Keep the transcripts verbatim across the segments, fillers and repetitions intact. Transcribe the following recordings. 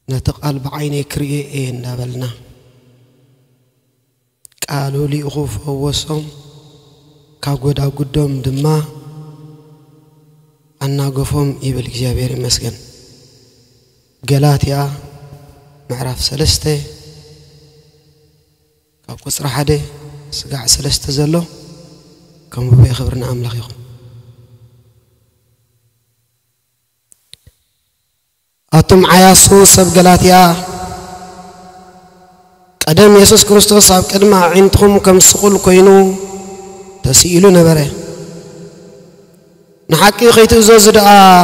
نتقال بعيني كريه نابلنا قالوا لي أخوف وصم كاغودا قدوم دما أنا قفهم يبل جابير مسكن قالاتيا معرف سلسته كاقصر حده سقع سلسته زلو كم بي خبرنا أملاخ يخون أتم عياسو سب قالاتيا قدم يسوس كريستوس ساب قدم عندكم كم سقول كينو تسئلوا نبره نحكي خيت زوزد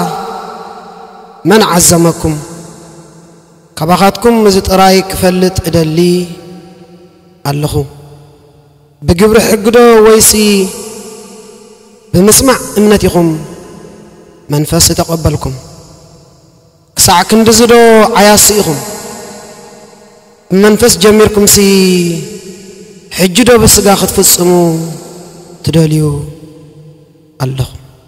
من عزمكم كباخاتكم مزت رايك فلت ادلي الله بجبر حقدو ويسي بمسمع امنتكم منفس تقبلكم ساعة كندزدو عياسيكم منفس جميركم سي حجدو بسقا خدفصمو تدليو الله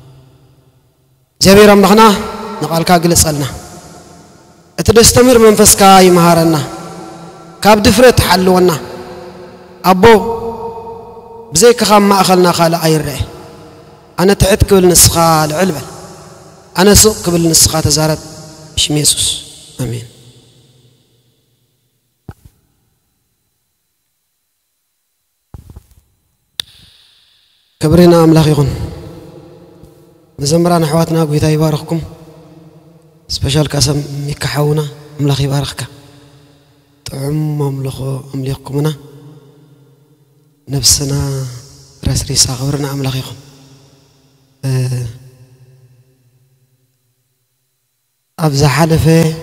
جبير أمخنا نقال كاقل سألنا اتدستمر منفس كاي مهارنا كاب دفرت حلونا أبو بزيك خام ما أخلنا خال عيره أنا تعت قبل نسخة العلبة أنا سوق قبل نسخة تزارت شميسوس آمين كبرنا أملاخ يغن بزمران حواتنا قويتا يبارككم سبيشال كاسم ميكحونا أملاخ يباركك تعم أملخو أمليكمنا نفسنا راس ريسا غبرنا أملاخ يغن أه أبزا حلفة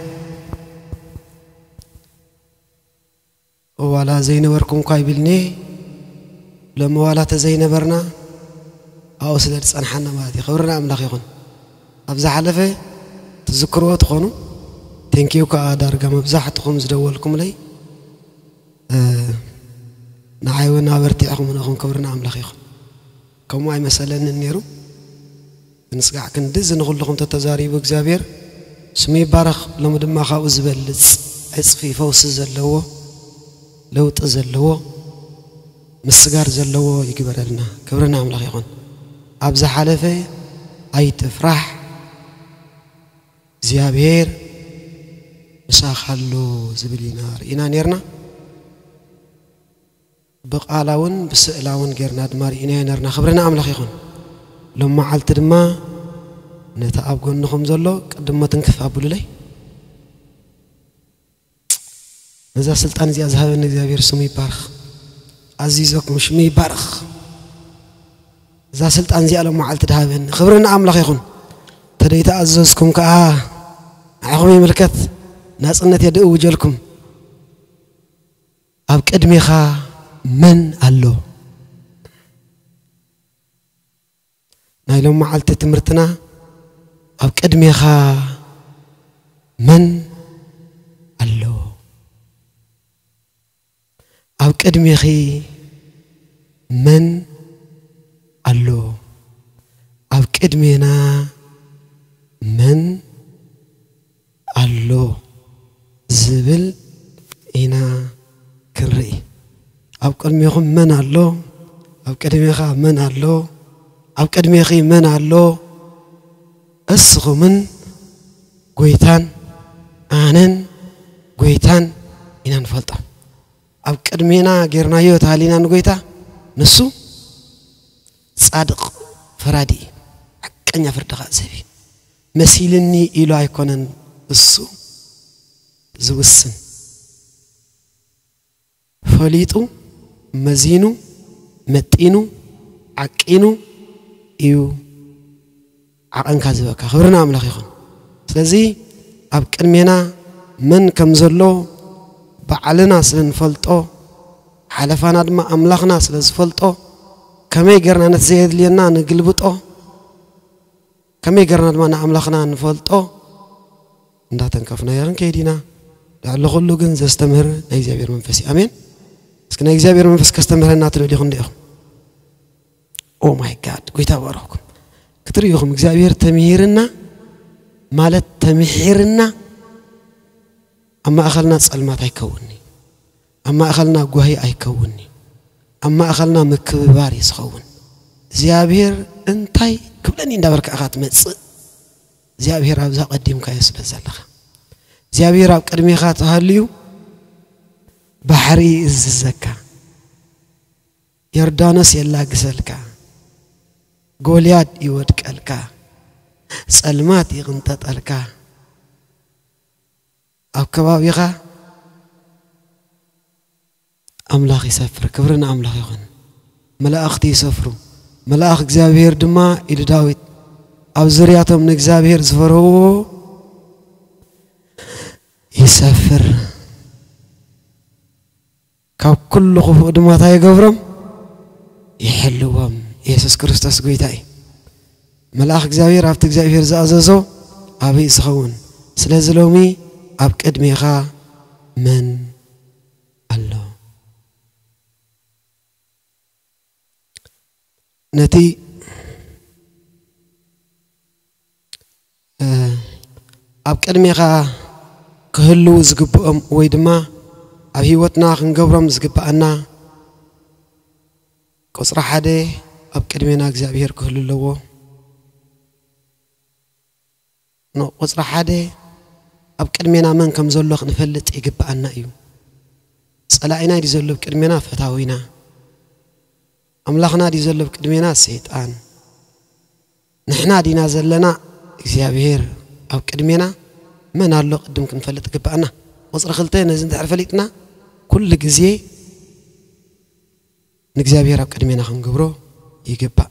ولا زين وركم قايبلني لما ولا تزين برنا أو سلر صنحنا مادي خبرنا أملاخ يخون أبزا حلفة تذكروا تخونوا تنكيو كأدار قام بزاحتكم زدولكم لي أه نعيونا برتيعكم من أخون خبرنا أملاخ يخون كم واي مسألة النيرو نسقع كندز نقول لكم تتزاري بكزابير سمي بارخ لما دم خاوز بلز عصفي فوس زلوه لو تزلوه مسجار زلوه يكبر لنا كبرنا أملاخ يخون أبز حلفة أي تفرح زيابير مساخلو زبلينار إنا نيرنا بقالاون بسئلاون غيرنا دمار إنا نيرنا خبرنا أملاخ يخون لما عالت دما نتعب قلناهم زلو قدما تنكف أبو لي إذا سلطان زي أزهاب النزابير سمي بارخ عزيزك مش مي بارخ إذا سلطان زي ألو معال تدهابين خبرنا أملاخ يخون تديت أعززكم كآه عقمي ملكت ناس أنت يدعو وجلكم أبك أدميخا من ألو نايلو معال تتمرتنا أبك أدميخا من ألو أبك أدميخي من ألو أبك أدمينا من ألو زبل إنا كري أبك أدميخم من ألو أبك أدميخا من ألو أبك أدميخي من ألو أسغو من قويتان آنن قويتان إنا نفلطا أبك أدمينا غيرنا يو تالينا نقويتا نسو صادق فرادي حقا فردقاء زبي مسيلني إلو أيكونن السو زوسن فليتو مزينو متينو عقينو إيو عقن كازبكا خبرنا أملاخ يخون سلازي أبك أدمينا من كمزلو بعلنا سلن فلطو حلفانا دما أملاخنا سلز فلطو كمي قرنا نتزيد لينا نقلبطو كمي قرنا دما أملاخنا نفلطو نداتن كفنا يرن كيدينا لعلو خلو جنز استمر نيزابير منفسي أمين اسك نيزابير منفس كستمر ناتلو ليخون ديخون أو ماي جاد قويتا باروكم كتر يوخم إكزابير تمهيرنا مالت تمحيرنا أما أخلنا صلمات أيكوني أما أخلنا جوهي أيكوني أما أخلنا مكبار يسخون زيابير أنتي كبلني ندبرك أخات متص زيابير أبزا قديم كايس لزلخ زيابير أب قدمي خات هاليو بحري الزكا يردانس يلا قسلكا غولياد يودك الكا صلمات يغنطط الكا أو كبابيغا أملاخ يسفر كبرنا أملاخ يخون ملاأختي يسفروا ملاأخ እግዚአብሔር ድማ ኢሉ ዳዊት ኣብ ዙርያቶም ንእግዚአብሔር ዝፈርህዎ ይሰፍር ካብ ኩሉ ክፉእ ድማ ታይ ይገብሮም ይሕልዎም ኢየሱስ ክርስቶስ ጎይታ እዩ መላእኽ እግዚአብሔር ኣብቲ እግዚአብሔር ዝኣዘዞ ኣበይ ዝኸውን ስለዚ ሎሚ ኣብ ቅድሜኻ መን ኣሎ نتي أب كلمة كهلو زجبهم ويدما أب هيوتنا خنجبرم زجبنا قصر حدا أب كلمة ناجزاب هير كهلو لو نو قصر حدا أب كلمة نامن كم زلق نفلت يجبنا يو سألعنا دي زلق كلمة فتاوينا أملاخنا دي زلب كدمينا سيطان نحنا دينا زلنا إكسيابير أو كدمينا من هالو قدم كنفلت قبعنا وصر خلتين زين تعرف ليتنا كل جزية نكسيابير أو كدمينا خنقبرو يقبع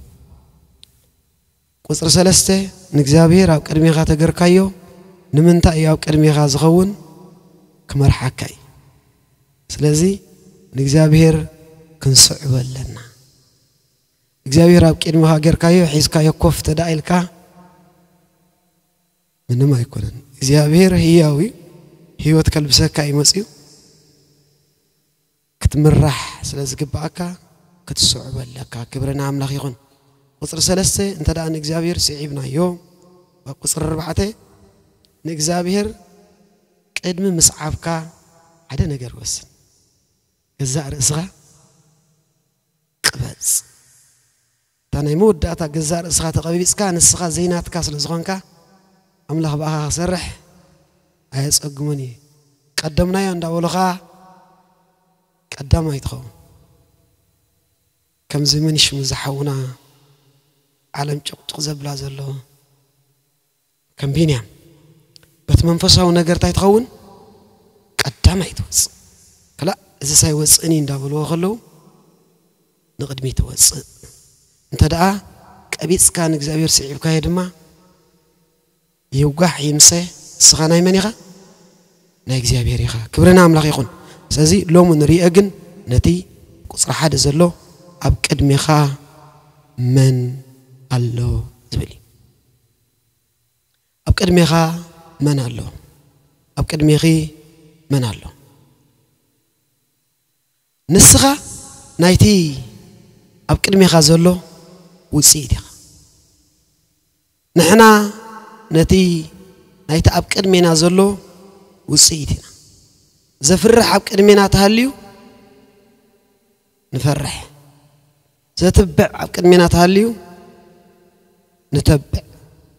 وصر سلسته نكسيابير أو كدمي غا تقر كايو نمنتا أو كدمي غا زغون كمر حكاي سلازي نكسيابير كنصعب لنا እግዚአብሔር ኣብ ቅድሚ ሃገር ካዮ ሒስካ የኮፍ ተዳኢልካ ምንም አይኮነን እግዚአብሔር ህያዊ ህይወት ከልብሰካ ይመጽዩ ክትምራሕ ስለዝግባአካ ክትስዕበለካ ክብረና አምላኽ ይኹን ቁጥር ሰለስተ እንተ ዳን እግዚአብሔር ሲዒብናዮ ቁጥር አርባዕተ ንእግዚአብሔር ቅድሚ ምስዓብካ ሓደ ነገር ወስን ገዛ ርእስኻ ቅበጽ تاني مود أتا جزار إسخات قبيس كان إسخات زينات كاسل زخانك أملاخ بقى سرح عايز أقومني قدمنا يا نداولخا قدام يدخل كم زمن يش مزحونا عالم تقزب لازلو كم بينيام بتمنفسه ونجر تايتخون قدام يدوس كلا إذا سايوس إني نداولو خلو نقدمي توس انت دعا قبيص كان እግዚአብሔር ሲዒብካ ይድማ ይውጋሕ ይምሰ ስኻና ይመኒኻ ናይ እግዚአብሔር ይኻ ክብረና አምላኽ ይኹን ስለዚ ሎሙ ንሪኦ ግን ነቲ ቁጽር ሓደ ዘሎ ኣብ ቅድሜኻ መን ኣሎ ዝብል ኣብ ቅድሜኻ መን ኣሎ ኣብ ቅድሜኺ መን ኣሎ ንስኻ ናይቲ ኣብ ቅድሜኻ ዘሎ وسيدها نحنا نتي نايت أب قدمنا زلو وسيدنا زفرح أب قدمنا تهليو نفرح زتبع أب قدمنا تهليو نتبع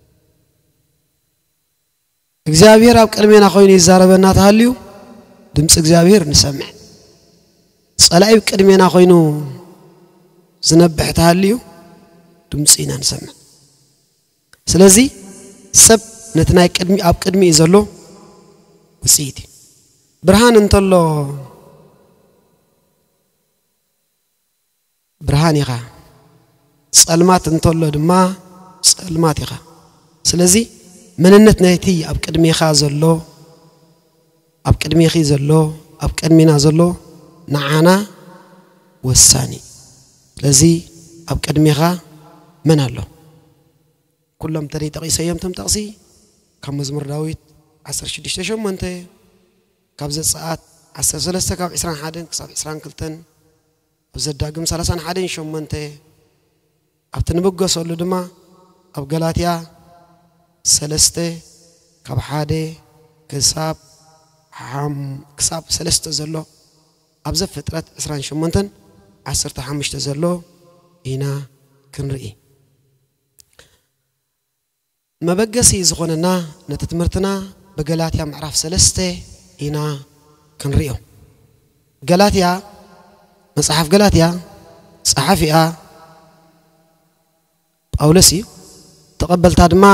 እግዚአብሔር أب قدمنا خويني زاربنا تهليو دمس እግዚአብሔር نسمع صلاة أب قدمنا خوينو زنبح تهليو دمسينا نسمع سلازي سب نتناي قدمي اب قدمي يزلو وسيدي برهان انتلو برهان يغا صلمات انتلو دما صلمات يغا سلازي مننت نايتي اب قدمي خا زلو اب قدمي خي زلو اب قدمينا زلو نعانا وساني سلازي اب قدمي خا من الله كلهم تري تقي سيمتم تقصي كم مزمر داويت عشر شديش تشوم أنت كابز الساعات عشر ثلاثة كاب عشرين حادن كسب عشرين كلتن وزد داقم ثلاثة حادن شوم أنت أبتنبقى صلوا دما أب غلاطيا ثلاثة كاب حادة كسب حم كساب سلسته زلو أبز فترة عسران شمنتن عسرت حمشت زلو هنا كنرئي ما بقسي زغننا نتتمرتنا بقلاتيا معرف سلسته هنا كنرئيو قلاتيا مصحف قلاتيا صحفيا أولسي تقبل تادما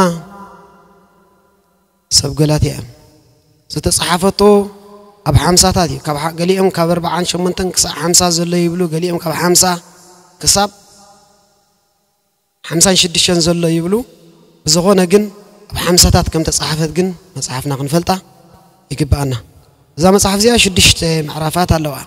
سب قلاتيا ستصحفته أب حمسة تادي كاب قليهم كابر بعان شمنتن كسا حمسة زلوا يبلو قليهم كاب حمسة كسب حمسة شدشان زلوا يبلو زغونا جن أب حمسة تات كم تصحفت جن مصحفنا قنفلتا يكبأنا إذا مصحف زي شدشت معرفات اللواء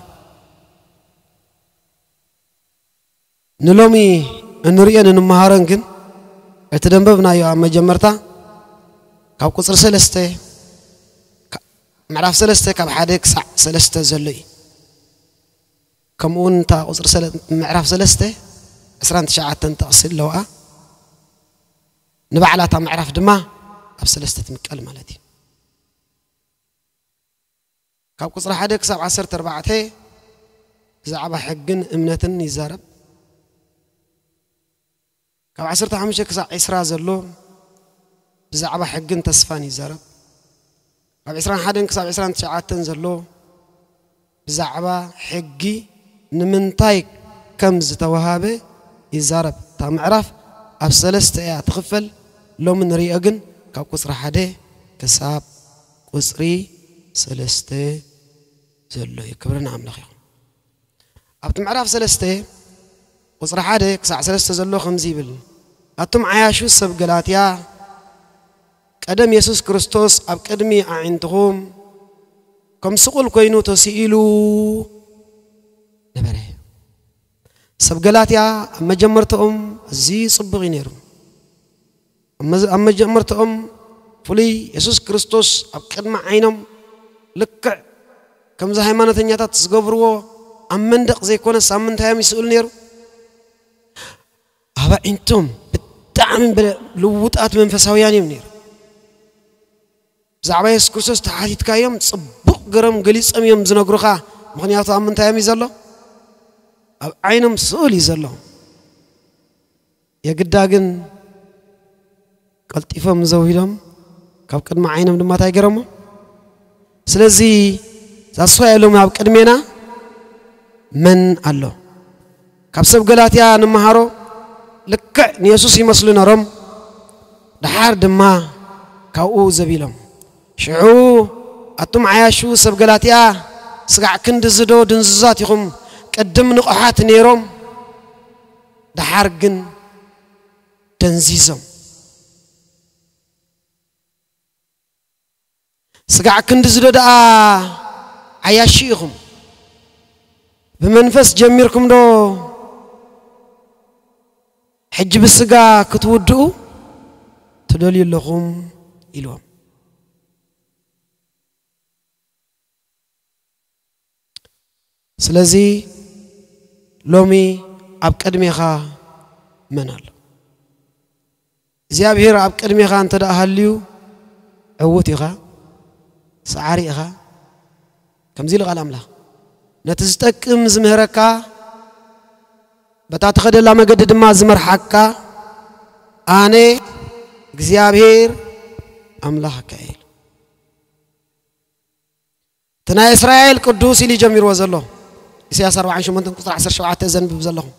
نلومي النوريان نمهارن جن اتدنببنا يا أما جمرتا كاب قصر سلسته معرف سلسته كاب حدك سع سلسته زلي كمون تا قصر سل معرف سلسته عسران تشعات تنتقصل لواء نبع على تا معرف دما أب سلسته مكال مالتي كاب قصر حدك سع عسر تربعته زعبا حقن امنتن يزارب كاب عسر تحمش كسع عسرا زلو زعبا حقن تسفان يزارب كاب عسران حدن كسع عسران تشعات تنزلو زعبا حقي نمنتاي كم زتوهابه يزارب تا معرف أب سلسته يا تخفل لو من ريقن كاب قصر حده كساب قصري سلسته زلو يكبرنا عملخي أبتم عرف سلسته قصر حده كسع سلسته زلو خمزي بل أتم عياشو السب قلاتيا قدم يسوس كريستوس أب قدمي عندهم كم سقول كوينو تسئلو نبره سب قلاتيا أما جمرتهم زي صبغي نيرو أما جمرتهم فلي يسوس كريستوس أب قدم عينهم لك كم زي ما نتنياتا تسقبرو أمن دق زي كون سامن تايم يسأل نيرو هذا أنتم بالتعمين بلوطات من فسوياني منير زعبا يسوس كريستوس تحاتي تكايم صبق قرم قليس أم يوم زنقرخا مخنياتا أمن تايم يزالو عينهم سؤال يزالو يا قداقن قلت إفهم زوهيلهم كاب قد ما عينهم دما تايقرمو سلزي زاسوها يلوم ياب قدمينا من الله كاب سب قلاتيا نمهارو لك نيسوس يمسلو نرم دحار دما كاو زبيلهم شعو أتم عياشو سب قلاتيا سقع كند زدو دنززات يخم قدم نقحات نيروم دحار قن دنزيزم سقع كند زدو دا عياشيهم بمنفس جميركم دو حجب السقا كتودو تدولي لهم إلوهم سلازي لومي أب قدميخا منال زيابهير أب قدميخا انت دا أهليو عوتيخا سعاريخا كمزيل غالام له نتزتكم زمهركا بتاتخد الله مجدد ما زمر حكا أنا زيابهير أملاح كايل تنا إسرائيل قدوس اللي جمير وزلهم إسياس أربعين شو منتن قصر عشر شوعات تزن ببزلهم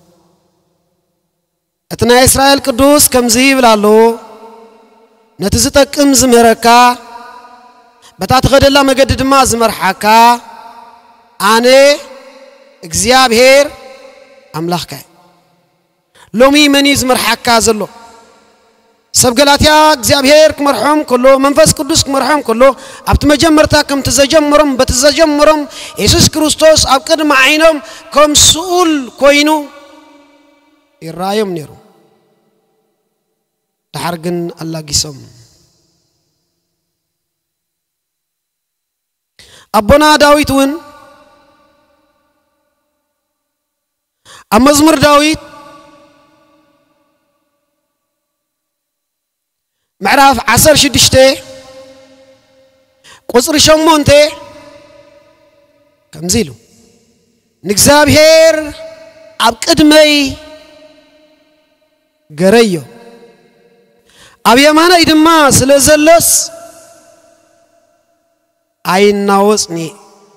تنا إسرائيل قدوس كم زيب لالو نتزتكم زمهركا بتاتخد الله مجدد ما زمر حكا أنا إجزيابهير أملاح كاي لومي مني زمر حكا زلو سبقلاتيا إجزيابهير كمرحوم كله منفس قدوس كمرحوم كله أبت مجمرتا كم تزجمرم بتزجمرم يسوس كريستوس أبكر معينهم كم سؤال كوينو الرايم نيرو تحرقن الله جسم أبونا داويت وين أمزمر داويت معرف عصر شدشته قصر شمونته كم زيلو نكزابير عبقد مي قريو أبي ما أنا إدما سلزلس عين ناوسني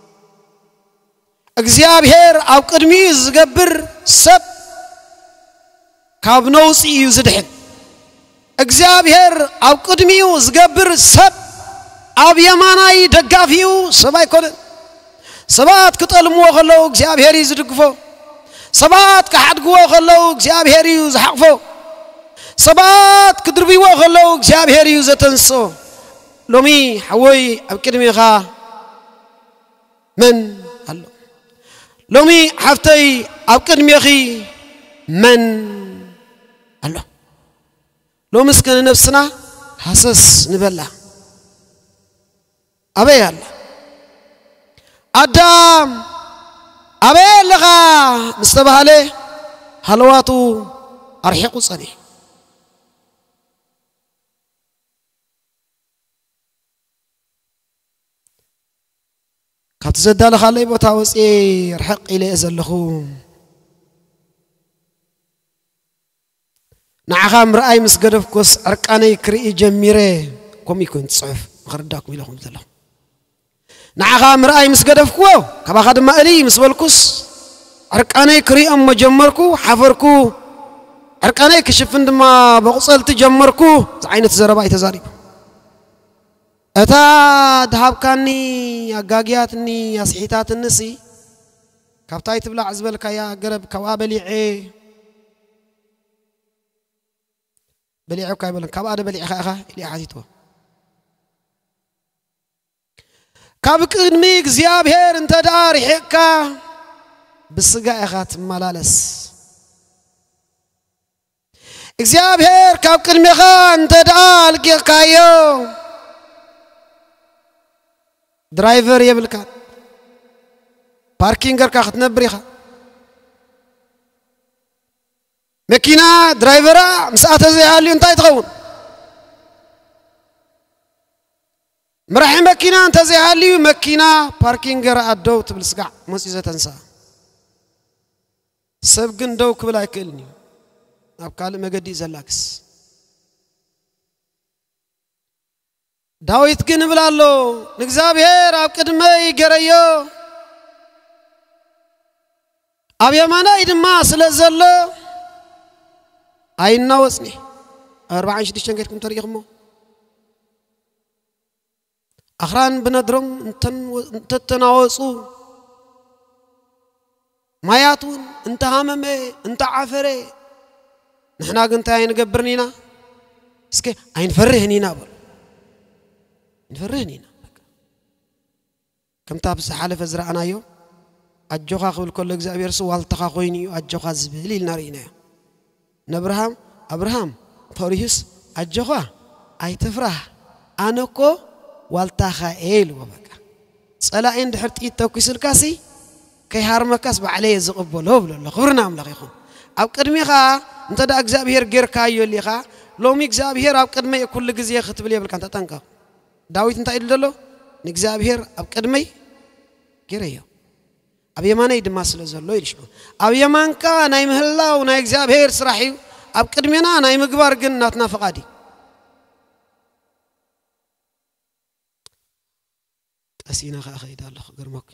أجزابير عبقد مي زقبر سب كابنوس يزدحن أجزابير عبقد مي زقبر سب أبي ما أنا يدقافيو سباي كله سبات كتلمو خلو أجزابير يزدقفو سبات كحد قوة خلو أجزابير يزحقفو سبات كدربي وخلو أجزابير يزتنسو لومي حوي أبكدمي غا من الله لومي حفتي أبكدمي غي من الله لو مسكن نفسنا حسس نبلا أبي الله أدم أبي لغا مستبه عليه حلواتو أرحيقو صنيح كاتزد على خالي بتاوس إيه رحق إلى أزلخو نعم رأي مسقرف كوس أركاني كري جميرة كم يكون تصعف غرداك ميلهم زلهم نعم رأي مسقرف كوا كبا خدم مالي مسبلكوس أركاني كري أم جمركو حفركو أركاني كشف عندما بغسل تجمركو عينة زرباي تزاريب أتا دهاب كاني أجاجياتني أصحيتات النسي كابتاي تبلع عزبل كيا قرب كوابلي عي بلي عو كاي بلن كاب أنا بلي أخا أخا اللي حاسيته كابك إنميك زياب هير أنت دار حكا بالسجا أخات ملالس زياب هير كابك إنميخا أنت دار كايو درايفر يبلكان باركينجر كاخت نبريخا مكينة درايفرا مساعته زي هالي انتاي تغون مرحي مكينة انت زي هالي مكينة باركينجر أدو تبلسقع مسيزة تنسى سبقن دو كبلا يكلني أبقال مقدي زلاكس داويت كن بلالو نكزابير أبقد ما يقريو أبي مانا إدما سلزلو أين نوسني أربعين شديش تنقيتكم تاريخ مو أخران بندرم انتن تتناوصو ما ياتون انت هاممي انت عافري نحنا قنت أين قبرنينا اسكي أين فرهنينا بل نفرهنينا كم تابس حالف أزرعنا يو أجوخا قبل كل إجزاء سو والتقا خويني أجوخا زبلي النارينا نبرهام أبراهام فوريوس أجوخا أي تفرح أنا كو والتقا إيل وبكا سألا عند حرت إيتوكيس الكاسي كي هارمكاس بعليه زقبله بلو خبرنا أم لغيكم أو كرمي خا أنت دا إجزاء بير غير كايو اللي خا لو مي إجزاء بير أو كرمي كل إجزاء ختب لي بالكانت تنكا داويت انت إدلو نكزابير أبقدمي كيريو أبي ما نيد ما سلزلو يلشوا أبي ما انكا نايم هلا وناي كزابير سرحيو أبقدمينا نايم كبار قناتنا فقادي أسينا خا أخي دالله قرمك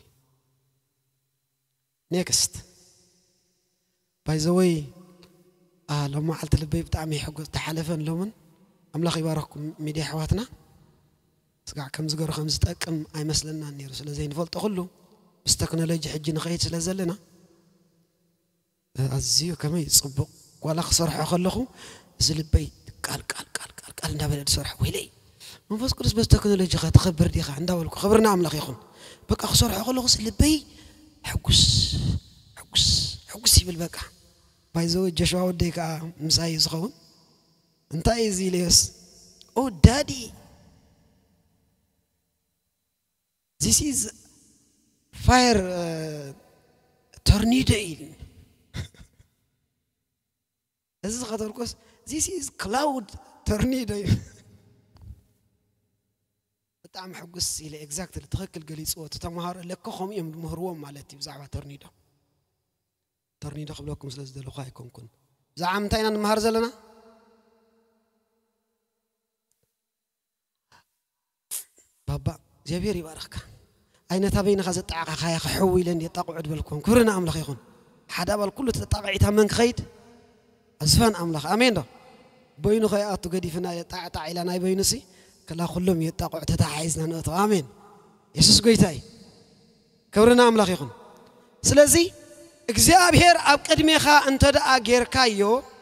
نيكست باي زوي آه لو ما حلت البيب بتاعمي حق تحالفن لومن أملاخ يبارككم ميديا حواتنا سقع كم زجر خمسة أكم أي مثلنا نير سلا زين فلت أقوله بس تكنولوجيا حجنا خيط سلا زلنا عزيو كمان يصبق ولا خسر حخلخو زل البيت قال قال قال قال قال نبي نسرح ويلي ما فوز كرس بس تكنولوجيا خا تخبر دي خا عنده ولا خبرنا عمل أخي خون بقى خسر حخلخو زل البيت حقوس حقوس حقوس بالبقى بايزو جشوا وديك مسايز خون انت ايزي ليس او دادي This is fire uh, tornado. This is خطر كوس. This is cloud tornado. بتعم حقص إلى إكزاكت التخكل قليس أو تتمهر لكهم يوم مهروم مالتي بزعبة ترنيدو ترنيدو قبلكم سلسلة لقائكم كن زعمتين أن مهر زلنا بابا جابيري بارك أين تبين خزت عقا خايا حوي لن يتقعد بالكم كورنا أملاخ يخون حدا بالكل تتابع يتمن خيد أزفان أملاخ أمين ده بينو خيات قدي فينا يتع تع إلى ناي بينسي كلا كلهم يتقعد تتعايزنا نقطة أمين يسوع قويتاي كورنا أملاخ يخون سلزي እግዚአብሔር ኣብ ቅድሜኻ እንተ ደኣ ጌርካዮ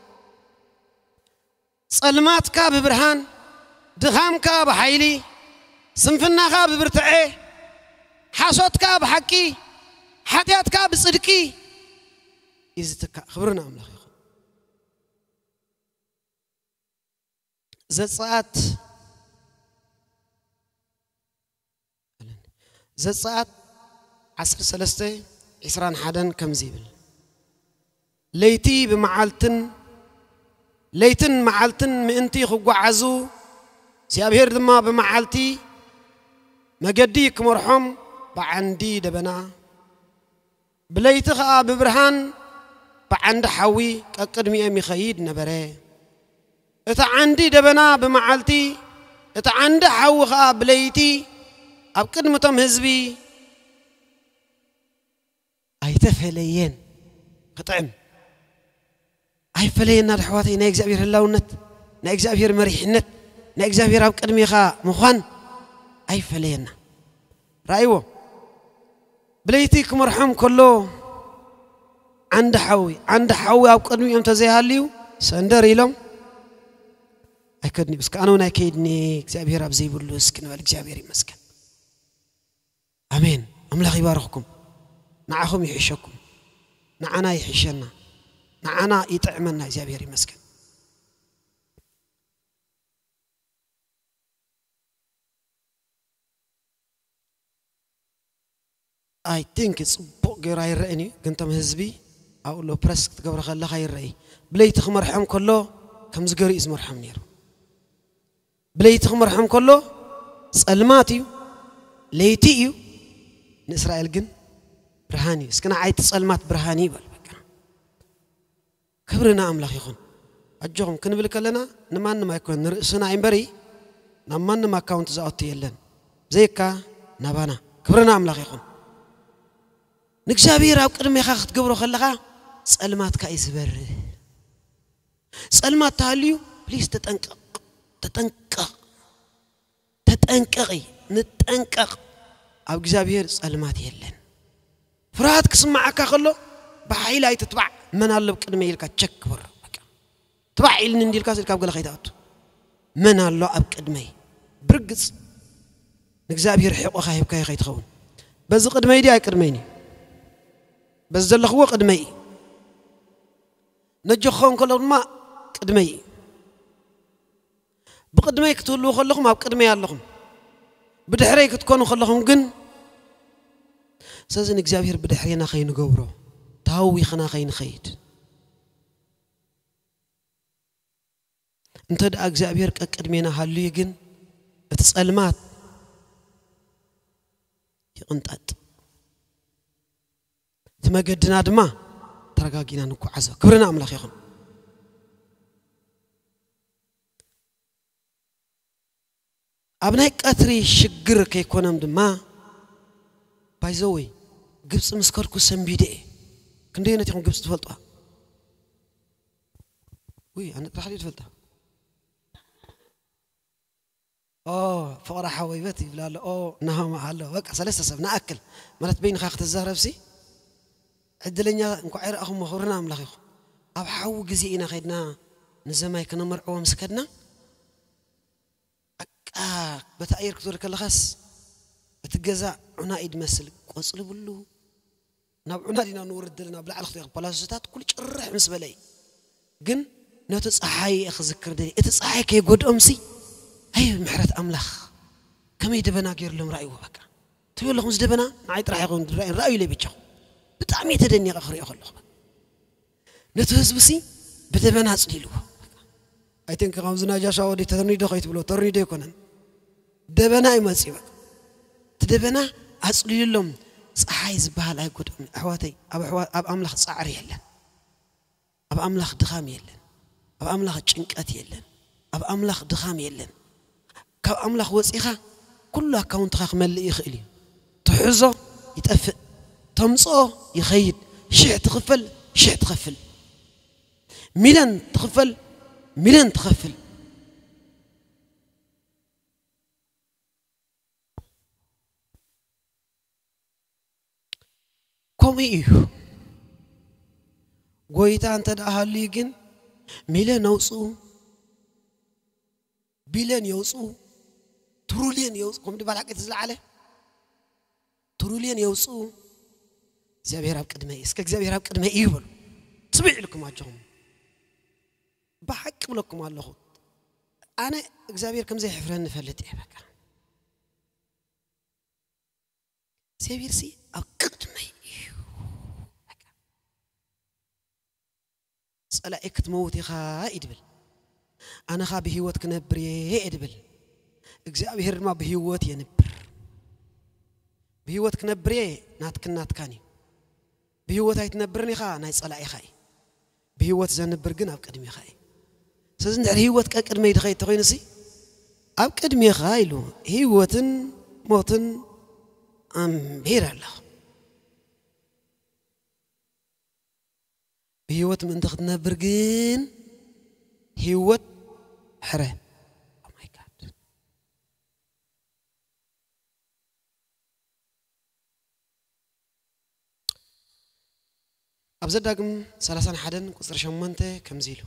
ጸልማትካ ብብርሃን ድኻምካ ብኃይሊ ስንፍናኻ ብብርትዐ ሓሶትካ ብሓቂ ሓጢያትካ ብጽድቂ ይዝትካ ክብርና ኣምላኽ ይኹን ዘጸአት ዘጸአት عشر سلسته عسران حدن كم زيبل ليتي بمعالتن ليتن معالتن مئنتي خقو عزو سيابهر دما بمعالتي مقديك مرحوم بعندي دبنا بليتخا ببرهان بعند حوي كقدمي امي خيد نبره اتا عندي دبنا بمعالتي اتا عند حوخا بليتي اب قدمتم حزبي أيتفليين قطعم أي فليين الحواتي نيجزابير اللونت نيجزابير مريحنت نيجزابير أب قدمي خا مخان أي فليين رأيوه بليتيكم مرحوم كله عند حوي عند حوي أب قدمي يوم تزيهاليو سندري لهم أكدني بس كانوا ناكيدني جزابير أب زي بلوس كنا بالجزابير مسكن آمين أملاخ يبارككم نعهم يحشكم نعنا يحشنا نعنا يطعمنا እግዚአብሔር ይመስገን I think it's بوغير يرئني كنتم حزبي او لو بريس تقبر خلخ يرئي بليت خمرحم كله كم زغري اسم مرحم نير بليت خمرحم كله صلماتي ليتيو نإسرائيل جن برهاني سكنا عيت صلمات برهاني بل بقى كبرنا أملاخ يخون أجهم كن بالكلنا نمان ما يكون رأسنا عمبري نمان ما كاونت زاوتي يلن زيكا نبانا كبرنا أملاخ يخون نكشابير أو كرمي خاخت قبرو خلقا صلمات كايسبر صلمات تاليو بليز تتنقق تتنقق تتنققي نتنقق أو كشابير صلمات يلن فرات كسمعك خلو بحيلا يتتبع من الله بقدمي لك تشكبر تبع إلنا ندير كاس الكاب خيتات من الله بقدمي برقص نكزابير حق خايب كاي خيت خون بس قدمي دي قدميني بس زل خو قدمي نجو خون كلهم ما قدمي بقدمي كتولو خلهم ما بقدمي اللهم بدحريك تكونوا خلهم جن سازن እግዚአብሔር بدحرينا خين قبره تاوي خنا خين خيد انت دا እግዚአብሔር قدمينا حالو يجن اتسلمات يقنطط تمجدنا دما ترغاغينا نكعزو كبرنا املاخ يخون ابناي قطري شجر كيكونم دما بايزوي ግብጽ መስከርኩ ሰምቢዴ ክንዴነት ይሁን ግብጽ ትፈልጣ ወይ አነ ተሐሊ ትፈልጣ ኦ فقره حويبت ይብላል ኦ ናማ አለ በቃ ሰለስተ ሰብ ናአክል ማለት በይን ኻክተ ዘህረብሲ ዕድለኛ እንኳ አይራኹም መኽሩና አምላኽ ይኹ ኣብ ሓው ግዜ ኢና ኸይድና ንዘማይ ከነመርዖ መስከድና አቃ በታይር ክትወር ከለኻስ بتجزع عنايد مسل قصل بلو ناب عنادينا نور الدلنا بلا على خطيق بلاستات كل جرح مسبلي جن نتصحي أخذكر دي اتصحي كي جود أمسي هاي محرت أملاخ كم يدبنا غير لهم رأيه بكا تقول لهم زدبنا نعيد راح يقول رأي رأي اللي بيجوا بتعمي تدني آخر يأخذ لهم نتوز بسي بدبنا أصليلو I think كم زنا جاشوا دي ترني ده خيط بلو ترني ده يكونن دبنا يمسي بقى تدبنا أصلي لهم صحيز بهال أي قد أحواتي أب أحوات أب أملخ صعر يلن أب أملخ دخام يلن أب أملخ تشنكات يلن أب أملخ دخام يلن كاب أملخ وسيخة كلها كونت خاخ ملئ يخلي تحزه يتأفق تمصه يخيد شع تغفل شع تغفل ميلان تغفل ميلان تغفل كم إيو قويتا أنت أهالي جن ميلان يوصو بيلان يوصو ترولين يوصو كم دبالك تزلع عليه ترولين يوصو زابير هاب قدمه اسك زابير هاب قدمه يبل تبيع لكم اجهم بحق لكم الله انا زابير كم زي حفرن فلت ايه بقى زابير سي اقدمه صلاك تموتي خا يدبل انا خا بهيوت كنبري يدبل زابير ما بهيوت ينبر بهيوت كنبري ناتك ناتكاني بهيوت هيتنبرني خا ناي صلاي خاي بهيوت زنبر جن اب قدمي خاي سز ندير هيوت قدمي دخاي تخينسي اب قدمي خايلو هيوتن موتن ام بير الله بهيوت من تخدنبر جن هيوت حره او ماي جاد أبزداكم ثلاثة حدن قصر شمنته كم زيلو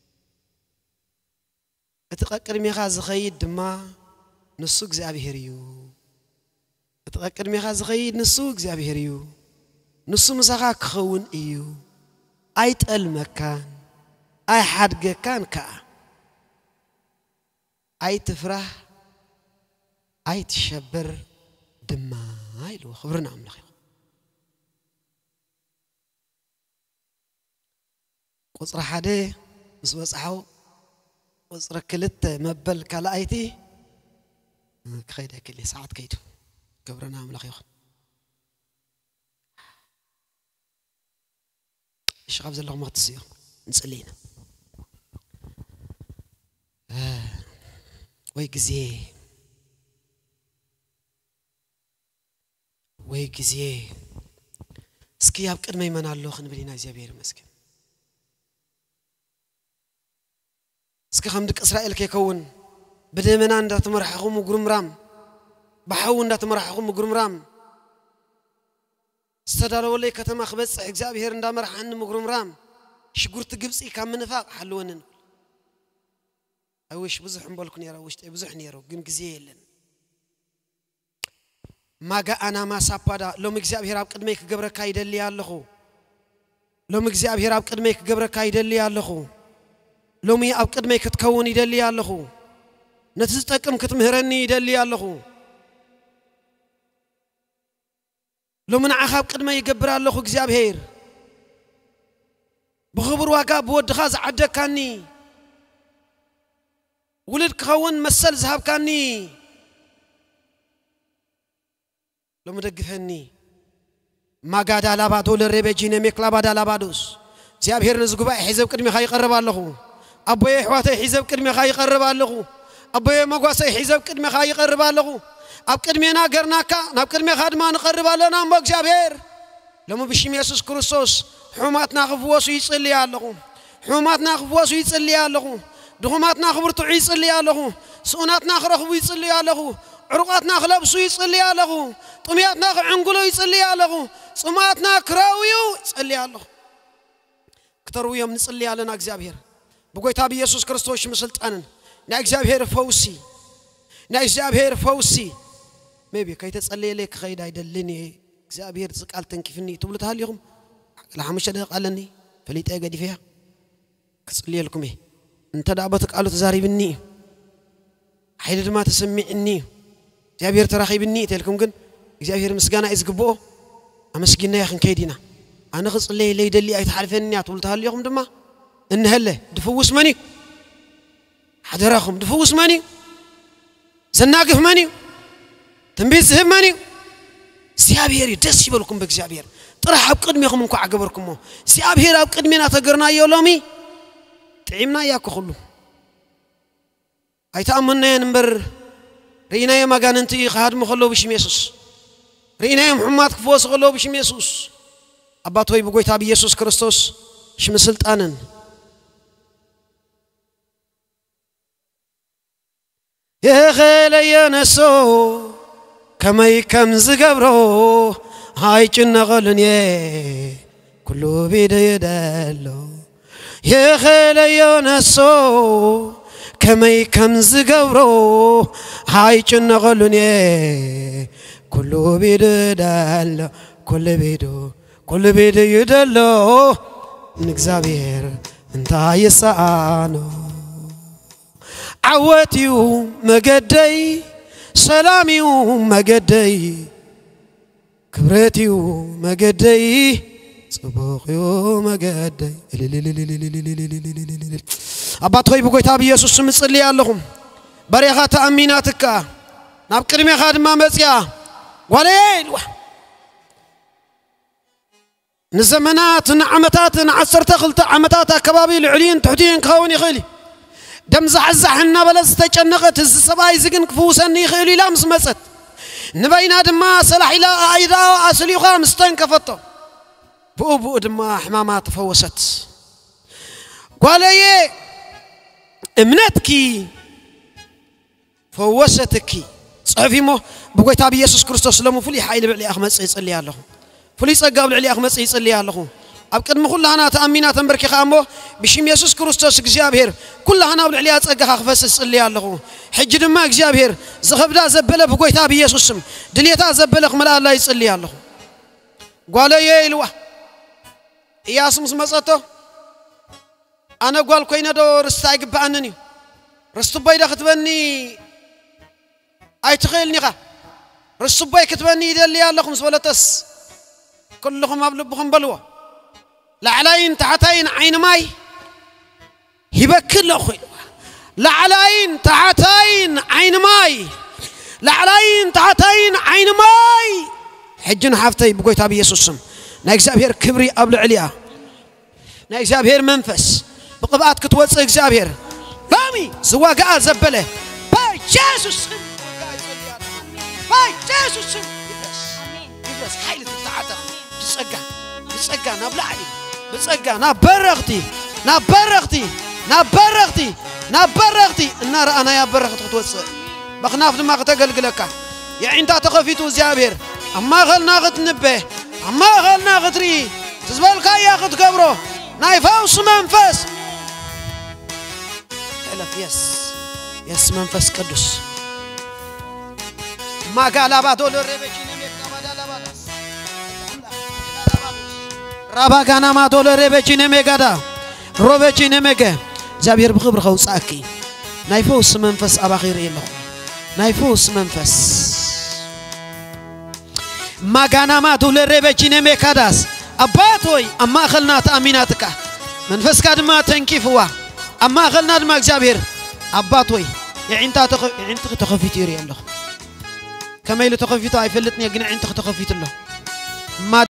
أتذكر ميخا زخيد دما نسوق زابيهريو أتذكر ميخا زخيد نسوق زابيهريو نسو مساقا كخون إيو أيت المكان أي حد كان كا أي تفرح أي تشبر دما هايلو خبرنا عم لخيو قصر حده مس بصحو قصر كلت مبل كلايتي كخيده كلي ساعات كيدو قبرنا عم لخيو ايش غابز الله ما تصير نسالينا آه. وي غزي وي غزي اسكي اب قدمي من الله خنبلينا እግዚአብሔር مسكين اسكي خمدك اسرائيل كيكون بدمنا اندا تمرحكم غرمرام بحاو اندا تمرحكم غرمرام استداروا لي كتما خبص እግዚአብሔር اندا مرحن مغرمرام شغورت ግብጽ كام منفاق حلونن اوش بزح مبلكن يرا وشت بزح نيرو ግን ጊዜ የለን ማጋ አና ማሳፓዳ ሎም እግዚአብሔር አብ ቅድሜ ከገብረካ ይደል ያለሁ ሎም እግዚአብሔር አብ ቅድሜ ከገብረካ ይደል ያለሁ ሎሚ አብ ቅድሜ ክትከውን ይደል ያለሁ ነትዝጠቅም ክትምህረኒ ይደል ያለሁ ሎምን አኻብ ቅድሜ ይገብር ያለሁ እግዚአብሔር بخبر واقع بود خاز عدكاني ولد كون مسل ذهب كاني لو مدقفني ما قاد على بعض ولا ربيجينا ميكلا بعد على بعضوس زيابير نزقبا حزب قدمي خاي يقرب الله ابوي حواتي حزب قدمي خاي يقرب الله ابوي مغواسي حزب قدمي خاي يقرب الله اب قدمينا غرناكا ناب قدمي خادما نقرب الله نام بزيابير لما بشيم يسوع كريستوس حوماتنا خفوسو يصلي الله حوماتنا خفوسو يصلي الله دخماتنا خبرتو يصلي الله سوناتنا خرخبو يصلي الله عرقاتنا خلبسو يصلي الله طمياتنا عنقلو يصلي الله صماتنا كراويو يصلي الله كترويو من يصلي لنا እግዚአብሔር بقويتا بيسوع كريستوس مسلطانن نا እግዚአብሔር فوسي نا እግዚአብሔር فوسي ميبي كيتصلي لك خيد አይደልኒ እግዚአብሔር ዝቃል ተንኪፍኒ ትብሉታል ይኹም ለሐምሽ ደቂቃ አለኒ ፈሊጣ ገዲ فيها كصلي لكم ايه انت دابت قالوا تزاريبني حيد ما تسمعني እግዚአብሔር ተራኺብኒ ተልኩም ግን እግዚአብሔር ምስጋና ይዝግቦ አመስግና ያኽን ከይዲና አነ خصلي ለይደሊ አይተሐልፈኒ አትብሉታል ይኹም ድማ እንህለ ድፍውስ መኒ حضرهم دفوس ماني زناقف مني تنبيز هم مني سيابير يدس يبلكم بكسيابير ترى حب قدميكم انكو عقبركم سيابير حب قدمينا تقرنا يولومي تعيمنا ياكو خلو اي تأمنا ينبر رينا يا مغان انتي خادم خلو بشم يسوس رينا يا محمد كفوس خلو بشم يسوس أباتوي بقوي تابي يسوس كريستوس شم سلطانن يا خيلي يا نسو كما يكم زقبرو هاي جنة غلني كله بيد يدلو يا خيلي يا نسو كما يكم زقبرو هاي جنة غلني كله بيد يدلو كل بيدو كل بيد يدلو نكزابير انت يسانو عواتيو مقدي سلاميو مقدي كبرتيو مقدي صبوخيو مقدي أباتوي بقوي تابي يسوس مصلي اللهم بريغا تأميناتك ناب قدمي خادم مامسيا وليل نزمنات نعمتات نعسرت خلت عمتات كبابي العليين تحتين كوني خيلي دم زعزعنا بلز تجنقت السباي زقن كفوسني خيلي لامس مسد نبينا دما صلاح إلى أيضا أسلي خامس تنكفطو بوبو دما حمامات فوست قال يي امنتكي فوستكي صحفي مو بقوي تابي يسوس كريستوس لمو فلي حيل بعلي أخمس يصلي الله فلي صقاب العلي أخمس يصلي الله أبقى المخول لهنا تأمينات أمبركي خامو بشيم يسوس كريستوس إجابير كل هنا بالعليا تصقها خفص اللي الله حج دما إجابير زخبدا زبله بقوي تابي يسوسم دليتا زبله خملا الله يصلي الله قال يا إلوه يا سمس مسأته أنا قال كوينا دور استعجب بأنني رستباي دختبني أي تخيلني خا رستباي كتبني دليا الله خمس ولا تس كلهم أبلبهم بلوه لعلين تحتين عين ماي يبكر له خيل لعلين تحتين عين ماي لعلين تحتين عين ماي حجنا حفتي بقوي تابي يسوسم نايزابير كبري قبل عليا نايزابير منفس بقبات كتوص اكزابير فامي زواقا زبله باي جيسوس باي جيسوس يبس يبس حيل تتعدى تسقى تسقى نبلع علي بتصقى نبرغتي نبرغتي نبرغتي نبرغتي النار أنا يا برغت توصل بخناف دماغ تقلقلك يا أنت تخفيتو زابير أما غلنا غت نبه أما غلنا غتري تزبالك يا غت قبره نايفاوس منفس ألف يس يس منفس قدس ما قال أبا دول الربيشين رابا كان ما دولار ربيتشين ميجادا ربيتشين ميجا زابير بخبر خوص أكي نايفوس منفس أباخير إله نايفوس منفس ما كان ما دولار ربيتشين ميجاداس أباتوي أما خلنا تأميناتك منفس كاد ما تنكيفوا أما خلنا دماغ زابير أباتوي يعني أنت تخ يعني أنت تخفيتير الله كما يلو تخفيتو أي فلتني أجنع أنت تخفيت الله ما